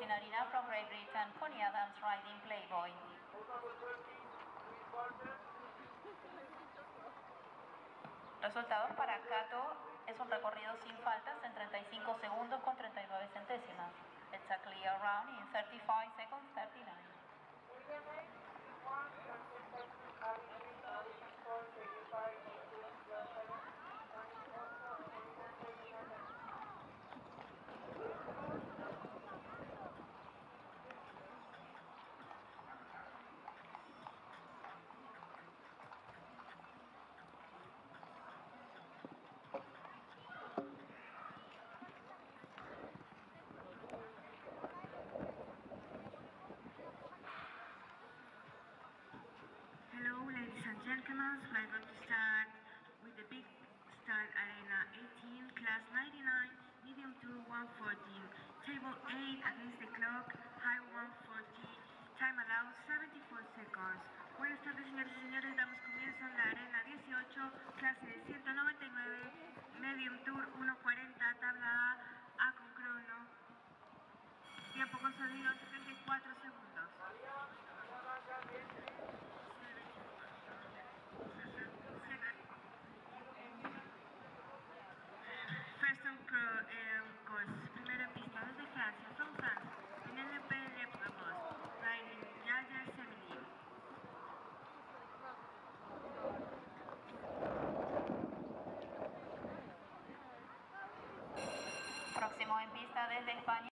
Arena from Great Britain, Coney Adams riding Playboy. Resultados para Kato es un recorrido sin faltas en 35 segundos con 39 centésimas. It's a clear round in 35 seconds 39. Hello, ladies and gentlemen, we are going to start with the Big Start Arena 18, Class 99, Medium Tour 114, Table 8 against the clock, High 140, time allowed 74 seconds. Buenas tardes, señores y señores, damos comienzo en la Arena 18, clase de 199, Medium Tour 140, tabla A con crono, tiempo concedido 74 segundos. First on course, primera pista desde Francia, from France, Penelope Lepros, riding Yaya Semini. Próximo en pista desde España.